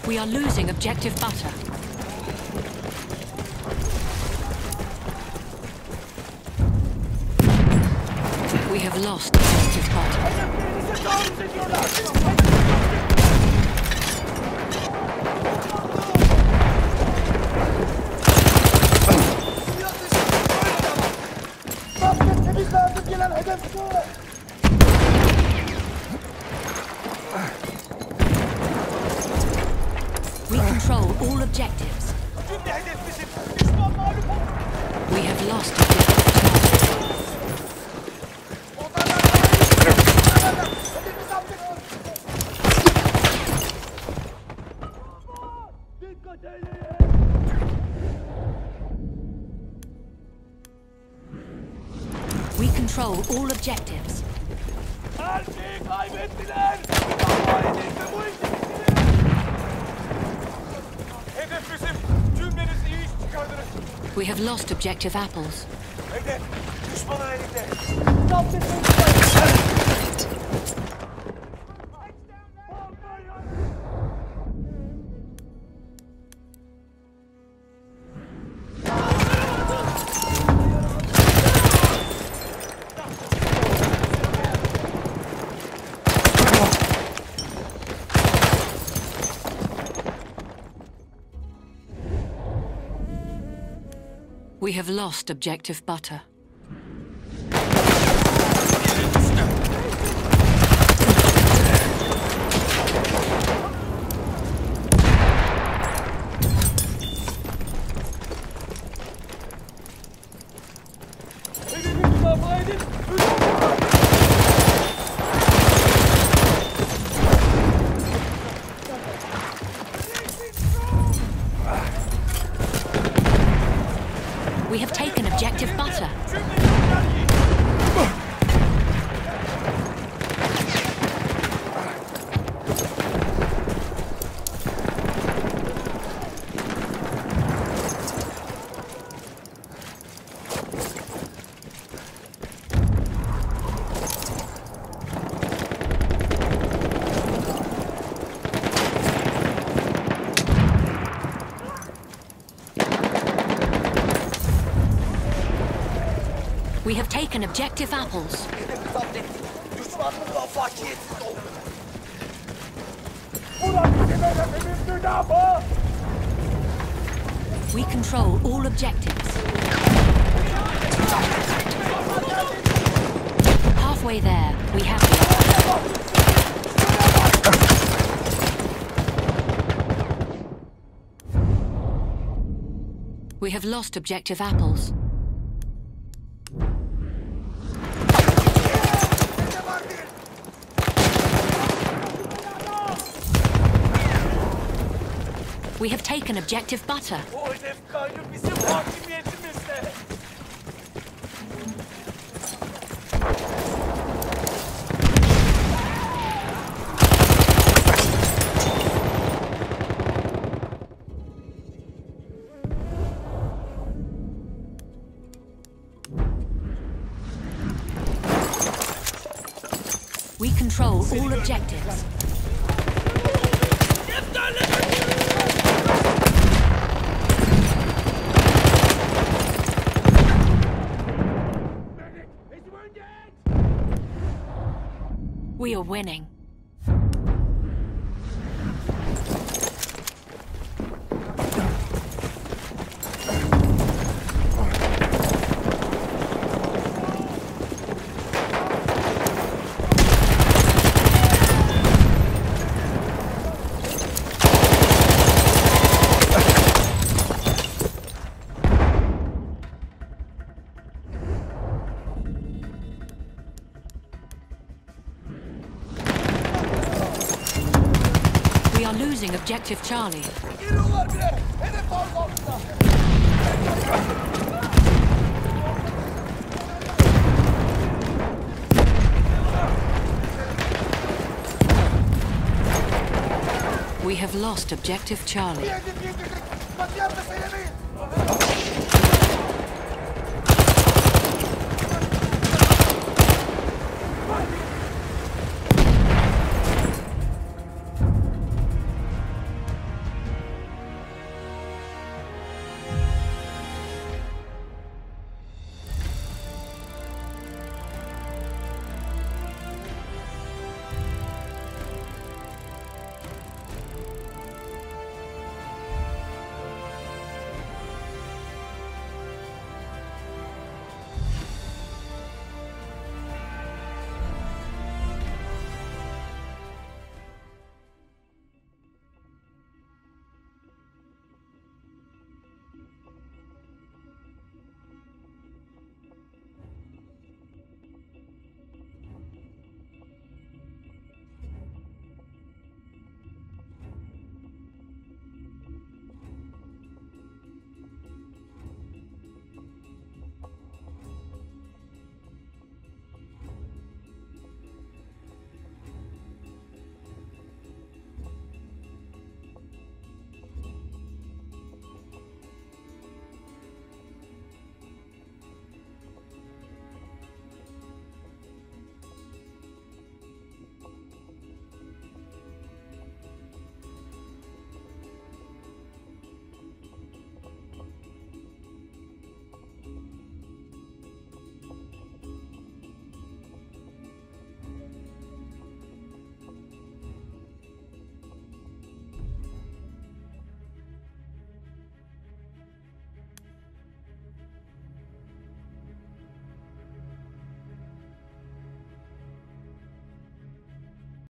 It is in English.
We are losing objective butter. We have lost objective butter. We control all objectives. We have lost objective Charlie. We control all objectives. We have lost objective apples. We have lost objective butter. We have taken objective butter. We have taken objective apples. We control all objectives. Halfway there, we have We have lost objective apples. We have taken objective butter. We control all objectives. We are winning. We are losing objective Charlie. We have lost objective Charlie.